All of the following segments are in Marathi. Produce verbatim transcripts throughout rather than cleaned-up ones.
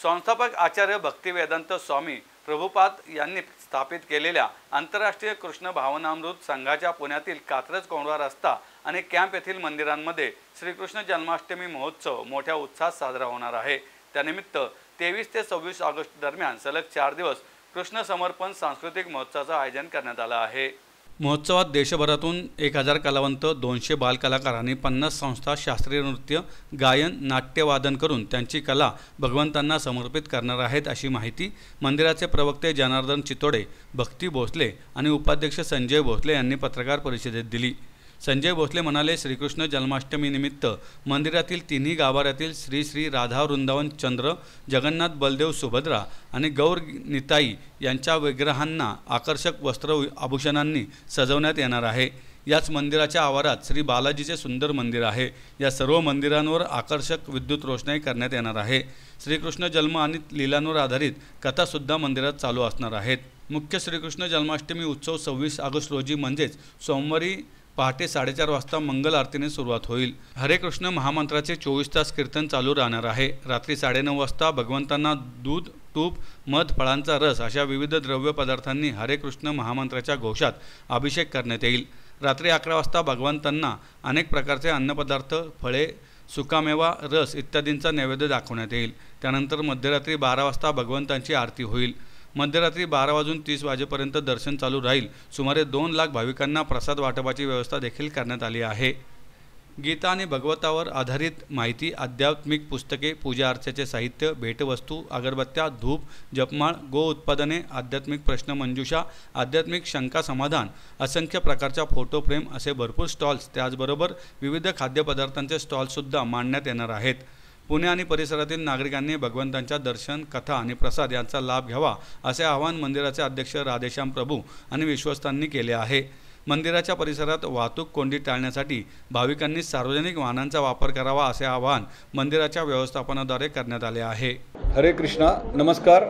संस्थापक आचार्य भक्तिवेदांत स्वामी प्रभुपाद यांनी स्थापित केलेल्या आंतरराष्ट्रीय कृष्ण भावनामृत संघाच्या पुण्यातील कात्रज कोंढवा रस्ता आणि कॅम्प येथील मंदिरांमध्ये श्रीकृष्ण जन्माष्टमी महोत्सव मोठ्या उत्साहात साजरा होणार आहे। त्यानिमित्त तेवीस ते सव्वीस ऑगस्ट दरम्यान सलग चार दिवस कृष्ण समर्पण सांस्कृतिक महोत्सवाचं आयोजन करण्यात आलं आहे। महोत्सवात देशभरातून एक हजार कलावंत, दोनशे बालकलाकार आणि पन्नास संस्था शास्त्रीय नृत्य, गायन, नाट्यवादन करून त्यांची कला भगवंतांना समर्पित करणार आहेत, अशी माहिती मंदिराचे प्रवक्ते जनार्दन चितोडे, भक्ती भोसले आणि उपाध्यक्ष संजय भोसले यांनी पत्रकार परिषदेत दिली। संजय भोसले म्हणाले, श्रीकृष्ण जन्माष्टमी निमित्त मंदिरातील तिन्ही गाभाऱ्यातील श्री श्री राधा वृंदावन चंद्र, जगन्नाथ बलदेव सुभद्रा आणि गौर निताई यांच्या विग्रहांना आकर्षक वस्त्र आभूषणांनी सजवण्यात येणार आहे। याच मंदिराच्या आवारात श्री बालाजीचे सुंदर मंदिर आहे। या सर्व मंदिरांवर आकर्षक विद्युत रोषणाई करण्यात येणार आहे। श्रीकृष्ण जन्म आणि लीलांवर आधारित कथासुद्धा मंदिरात चालू असणार आहेत। मुख्य श्रीकृष्ण जन्माष्टमी उत्सव सव्वीस ऑगस्ट रोजी म्हणजेच सोमवारी पहाटे साडेचार वाजता मंगल आरतीने सुरुवात होईल। हरे कृष्ण महामंत्राचे चोवीस तास कीर्तन चालू राहणार आहे। रात्री साडेनऊ वाजता भगवंतांना दूध, तूप, मध, फळांचा रस अशा विविध द्रव्य पदार्थांनी हरे कृष्ण महामंत्राच्या घोषात अभिषेक करण्यात येईल। रात्री अकरा वाजता भगवंतांना अनेक प्रकारचे अन्नपदार्थ, फळे, सुकामेवा, रस इत्यादींचा नैवेद्य दाखवण्यात येईल। त्यानंतर मध्यरात्री बारा वाजता भगवंतांची आरती होईल। मध्यरात्री बारा वाजून तीस वाजेपर्यंत दर्शन चालू राहील। सुमारे दोन लाख भाविकांना प्रसाद वाटपाची व्यवस्था देखील करण्यात आली आहे। गीता आणि भगवतावर आधारित माहिती, आध्यात्मिक पुस्तके, पूजा अर्चेचे साहित्य, भेटवस्तू, अगरबत्त्या, धूप, जपमाळ, गो उत्पादने, आध्यात्मिक प्रश्न मंजुषा, आध्यात्मिक शंका समाधान, असंख्य प्रकारच्या फोटो फ्रेम असे भरपूर स्टॉल्स, त्याचबरोबर विविध खाद्यपदार्थांचे स्टॉल्ससुद्धा मांडण्यात येणार आहेत। पुणे आणि परिसरातील नागरिकांनी भगवंतांच्या दर्शन, कथा आणि प्रसाद यांचा लाभ घ्यावा, असे आवाहन मंदिराचे अध्यक्ष राधेश्याम प्रभू आणि विश्वस्तांनी केले आहे। मंदिराच्या परिसरात वाहतूक कोंडी टाळण्यासाठी भाविकांनी सार्वजनिक वाहनांचा वापर करावा, असे आवाहन मंदिराच्या व्यवस्थापनाद्वारे करण्यात आले आहे। हरे कृष्णा, नमस्कार।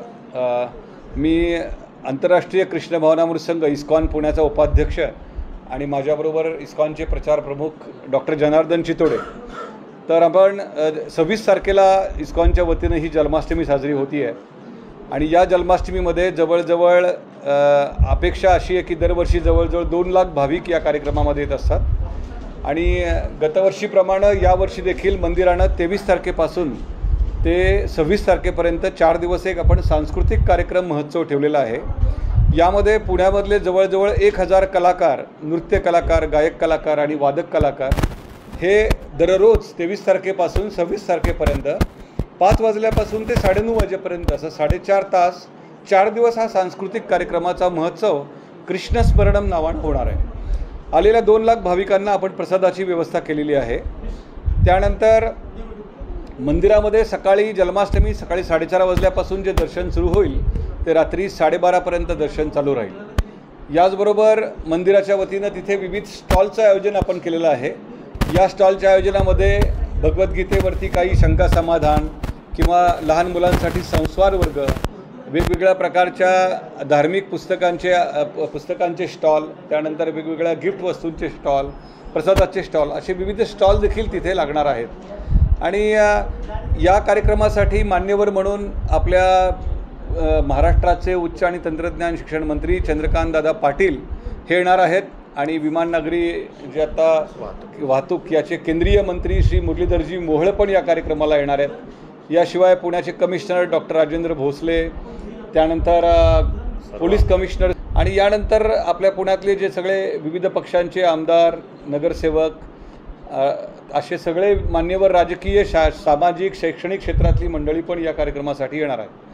मी आंतरराष्ट्रीय कृष्ण भावनामृत संघ इस्कॉन पुण्याचा उपाध्यक्ष आणि माझ्याबरोबर इस्कॉनचे प्रचार प्रमुख डॉक्टर जनार्दन चितोडे। तर आपण सव्वीस तारखेला इस्कॉनच्या वतीने ही जन्माष्टमी साजरी होती आहे आणि या जन्माष्टमीमध्ये जवळजवळ अपेक्षा अशी आहे की दरवर्षी जवळजवळ दोन लाख भाविक या कार्यक्रमामध्ये येत असतात आणि गतवर्षीप्रमाणे यावर्षी देखील मंदिरानं तेवीस तारखेपासून ते सव्वीस तारखेपर्यंत चार दिवस एक आपण सांस्कृतिक कार्यक्रम महोत्सव ठेवलेला आहे। यामध्ये पुण्यामधले जवळजवळ एक हजार कलाकार, नृत्य कलाकार, गायक कलाकार आणि वादक कलाकार हे दररोज तेवीस तारखेपासून सव्वीस तारखेपर्यंत पाच वाजल्यापासून ते साडेनऊ वाजेपर्यंत असं साडेचार तास चार दिवस हा सांस्कृतिक कार्यक्रमाचा महोत्सव कृष्णस्मरणम नावानं होणार आहे। आलेल्या दोन लाख भाविकांना आपण प्रसादाची व्यवस्था केलेली आहे। त्यानंतर मंदिरामध्ये सकाळी जन्माष्टमी सकाळी साडेचार वाजल्यापासून जे दर्शन सुरू होईल ते रात्री साडेबारापर्यंत दर्शन चालू राहील। याचबरोबर मंदिराच्या वतीनं तिथे विविध स्टॉलचं आयोजन आपण केलेलं आहे। या स्टॉलच्या आयोजनामध्ये भगवद्गीतेवरती काही शंका समाधान किंवा लहान मुलांसाठी संस्कार वर्ग, वेगवेगळ्या प्रकारच्या धार्मिक पुस्तकांचे पुस्तकांचे स्टॉल, त्यानंतर वेगवेगळ्या गिफ्ट वस्तूंचे स्टॉल, प्रसादाचे स्टॉल असे विविध स्टॉल देखील तिथे लागणार आहेत। आणि या कार्यक्रमासाठी मान्यवर म्हणून आपल्या महाराष्ट्राचे उच्च आणि तंत्रज्ञान शिक्षण मंत्री चंद्रकांत दादा पाटील हे येणार आहेत आणि विमान नागरी जे आता वाहतूक याचे केंद्रीय मंत्री श्री मुरलीधरजी मोहोळ पण या कार्यक्रमाला येणार आहेत। याशिवाय पुण्याचे कमिशनर डॉक्टर राजेंद्र भोसले, त्यानंतर पोलीस कमिशनर आणि यानंतर आपल्या पुण्यातले जे सगळे विविध पक्षांचे आमदार, नगरसेवक असे सगळे मान्यवर राजकीय, शा सामाजिक, शैक्षणिक क्षेत्रातली मंडळी पण या कार्यक्रमासाठी येणार आहेत।